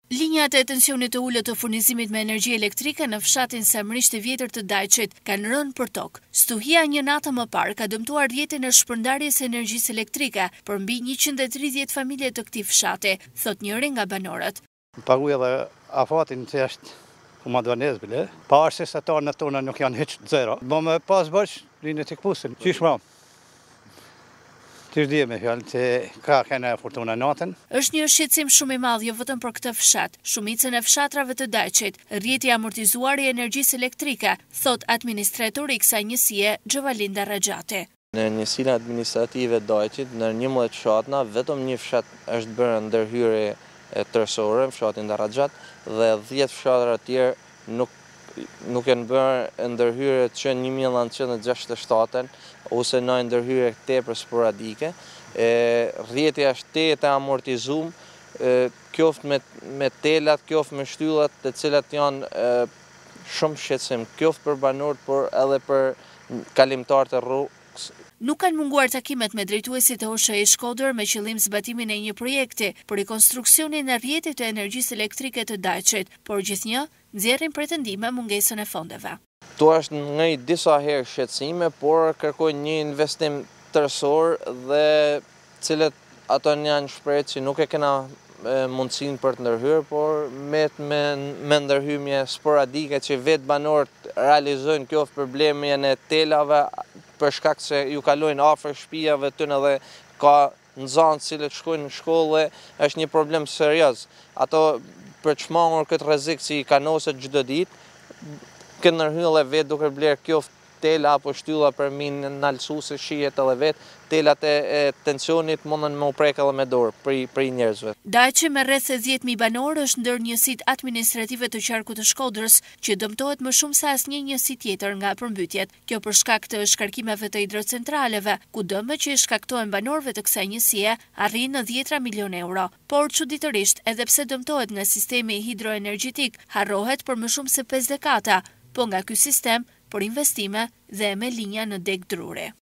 Linjat e tensionit të ulët të furnizimit me energji elektrike në fshatin Semrish të vjetër të Dajçit kanë rënë për tokë. Stuhia një natë më parë ka dëmtuar rrjetin e shpërndarjes së energjisë elektrike për mbi 130 familje të këtij fshati, thot njëri nga banorët. Paguaj edhe afatin që është komandones bile. Pavarësisht se ata tona nuk janë hiç zero. Bo me pas bësh rinë të kpusin. Qysh më? Ti me fjalë se ka kena fortuna natën. Është një shqetësim shumë i madh jo vetëm për këtë fshat. Shumicën e fshatrave të Dajçit, rrjeti amortizuar i energjisë elektrike, thot administratori i kësaj njësie Gjëvalinda Rexhati. Në njësinë administrative Dajçit, në 11 fshatna, vetëm një fshat është bërë ndërhyrje tërësore, fshatin Rexhat, dhe 10 fshatra të tjerë nuk janë bërë ndërhyrje që 1967 ose në ndërhyrje tepër sporadike. Rrjeti është të amortizuar, qoftë me telat, qoftë me shtyllat, të cilat janë shumë shqetësim, qoftë për banorët, por edhe për kalimtarët e rrugës. Nuk kanë munguar takimet me drejtuesit e OSHE Shkodër me qëllim zbatimin e një projekti për rikonstruksionin e rrjetit të energjisë elektrike të Dajçit, por gjithnjë nxjerrin pretendime mungesën e fondeve. Tu është nga disa herë shqetësime, por kërkojnë një investim tërësor dhe cilët ato janë shprehur që nuk e kena mundësinë për të ndërhyrë, por me ndërhyrje sporadike që vetë banorët realizojnë qoftë problemin e telave për shkak se ju kalojnë afër shtëpive tyne dhe ka nxënës cilët shkojnë në shkollë, është një problem serioz. Ato për të shmangur këtë rrezik që i kanoset çdo ditë, këtë ndërhyrje vetë duke blerë qoftë tela apo shtylla për mi nalësu se shihet edhe vetë, telat e tensionit mundën me u prek edhe me dorë për njerëzve. Dajçi me rreth 10.000 banorë është ndër njësitë administrative të qarkut të Shkodrës, që dëmtohet më shumë se asnjë njësi tjetër nga përmbytjet. Kjo për shkak të shkarkimeve të hidrocentraleve, ku dëmet që i shkaktohen banorëve të kësaj njësie arrin në 10 milionë euro. Por çuditërisht, edhe pse dëmtohet nga sistemi hidroenergjetik, harrohet për më shumë se 5 dekada, po nga ky sistem për investime dhe me linja në deg druri.